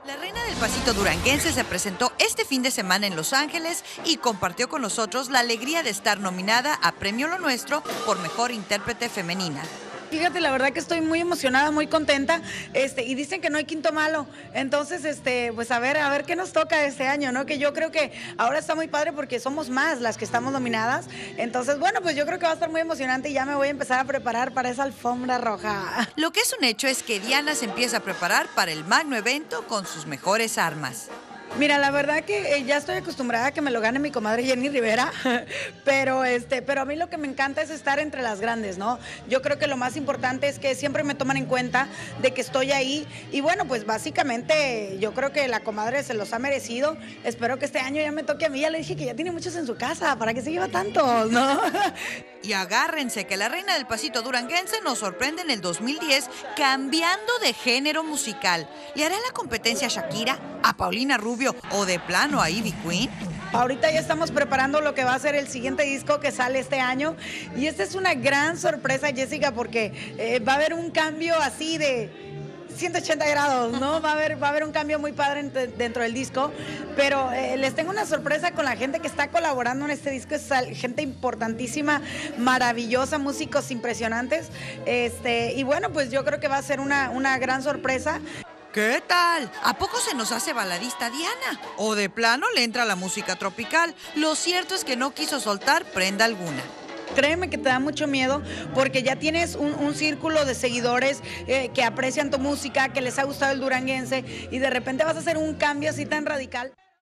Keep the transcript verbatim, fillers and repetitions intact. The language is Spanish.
La reina del pasito duranguense se presentó este fin de semana en Los Ángeles y compartió con nosotros la alegría de estar nominada a Premio Lo Nuestro por Mejor Intérprete Femenina. Fíjate, la verdad que estoy muy emocionada, muy contenta, este, y dicen que no hay quinto malo, entonces, este, pues a ver, a ver qué nos toca este año, ¿no? Que yo creo que ahora está muy padre porque somos más las que estamos nominadas, entonces, bueno, pues yo creo que va a estar muy emocionante y ya me voy a empezar a preparar para esa alfombra roja. Lo que es un hecho es que Diana se empieza a preparar para el magno evento con sus mejores armas. Mira, la verdad que eh, ya estoy acostumbrada a que me lo gane mi comadre Jenny Rivera, pero este, pero a mí lo que me encanta es estar entre las grandes, ¿no? Yo creo que lo más importante es que siempre me toman en cuenta de que estoy ahí y bueno, pues básicamente yo creo que la comadre se los ha merecido. Espero que este año ya me toque a mí. Ya le dije que ya tiene muchos en su casa, ¿para qué se lleva tantos, no? Y agárrense que la reina del pasito duranguense nos sorprende en el dos mil diez cambiando de género musical. ¿Le hará la competencia a Shakira, a Paulina Rubio o de plano a Ivy Queen? Ahorita ya estamos preparando lo que va a ser el siguiente disco que sale este año y esta es una gran sorpresa, Jessica, porque eh, va a haber un cambio así de ciento ochenta grados, ¿no? Va a haber, va a haber un cambio muy padre dentro del disco, pero eh, les tengo una sorpresa con la gente que está colaborando en este disco, es gente importantísima, maravillosa, músicos impresionantes, este, y bueno, pues yo creo que va a ser una, una gran sorpresa. ¿Qué tal? ¿A poco se nos hace baladista Diana? ¿O de plano le entra la música tropical? Lo cierto es que no quiso soltar prenda alguna. Créeme que te da mucho miedo porque ya tienes un, un círculo de seguidores eh, que aprecian tu música, que les ha gustado el duranguense y de repente vas a hacer un cambio así tan radical.